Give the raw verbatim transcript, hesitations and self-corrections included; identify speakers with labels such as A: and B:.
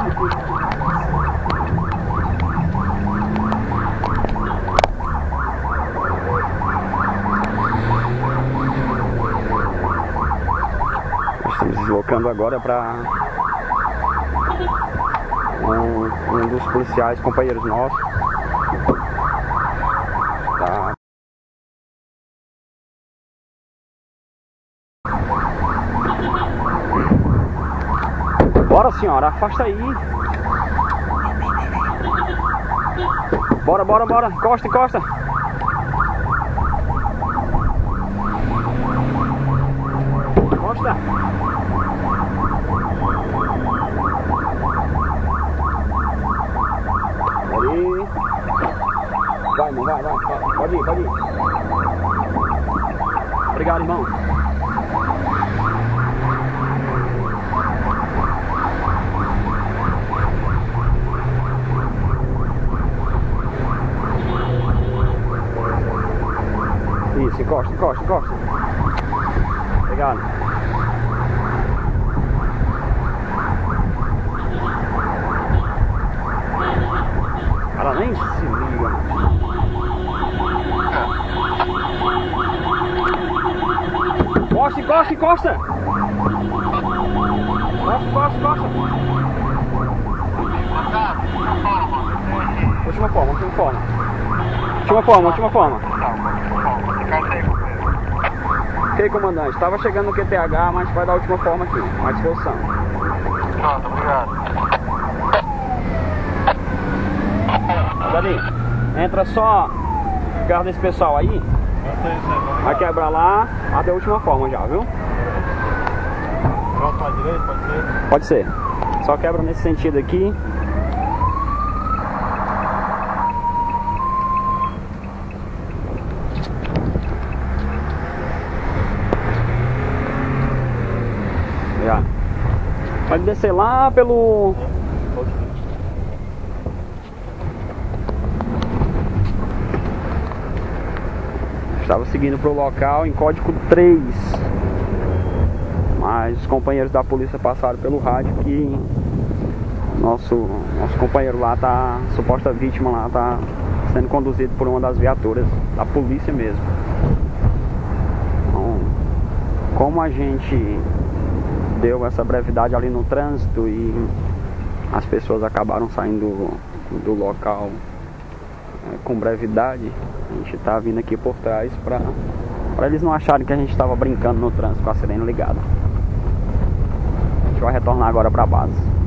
A: Estamos deslocando agora para um, um dos policiais, companheiros nossos. Tá. Bora, senhora, afasta aí. Bora, bora, bora. Encosta, encosta. Encosta. Ali. Vai, irmão, vai, vai, vai. Pode ir, pode ir. Obrigado, irmão. Isso, encosta, encosta, encosta. Obrigado. Ela nem se liga. Encosta, encosta, encosta. Encosta, encosta, encosta. Última forma, última forma. Última forma, última forma. Ok, comandante, estava chegando no Q T H, mas vai dar a última forma aqui, à disposição.
B: Pronto, obrigado.
A: Dali, entra só, guarda esse pessoal aí, vai quebrar lá, até a última forma já, viu?
B: Volta para a direita, pode ser?
A: Pode ser, só quebra nesse sentido aqui. Pode descer lá pelo... Estava seguindo para o local em código três, mas os companheiros da polícia passaram pelo rádio que nosso, nosso companheiro lá tá, suposta vítima lá tá sendo conduzido por uma das viaturas da polícia mesmo. Então, como a gente deu essa brevidade ali no trânsito e as pessoas acabaram saindo do, do local é, com brevidade, a gente tá vindo aqui por trás para para eles não acharem que a gente estava brincando no trânsito com a sirene ligada. A gente vai retornar agora para a base.